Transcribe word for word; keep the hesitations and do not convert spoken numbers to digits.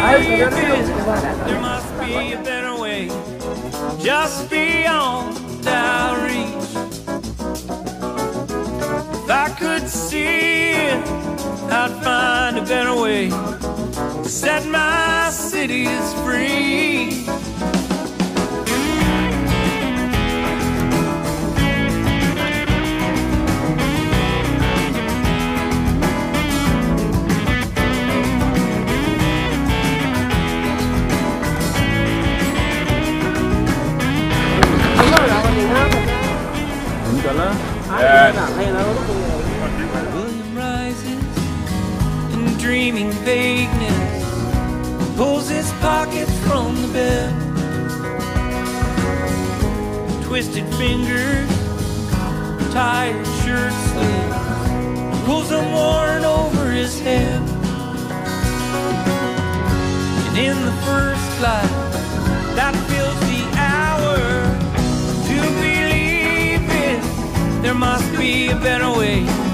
there must be a better way, just beyond our reach. If I could see it, I'd find a better way to set my cities free. William rises in dreaming vagueness, pulls his pockets from the bed. Twisted fingers, tired shirt sleeves, pulls them worn over his head. And in the first light that fills the hour, to believe it, there must be a better way.